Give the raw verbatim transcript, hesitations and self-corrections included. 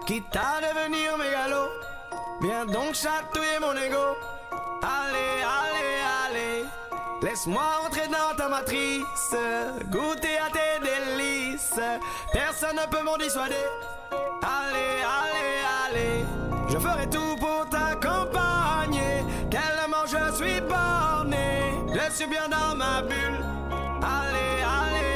quitte à devenir mégalo. Viens donc chatouiller mon ego. Allez, allez, allez, laisse-moi rentrer dans ta matrice, goûter à tes délices. Personne ne peut m'en dissuader. Allez, allez, allez, je ferai tout pour t'accompagner. Tellement je suis borné, je suis bien dans ma bulle. Allez, allez,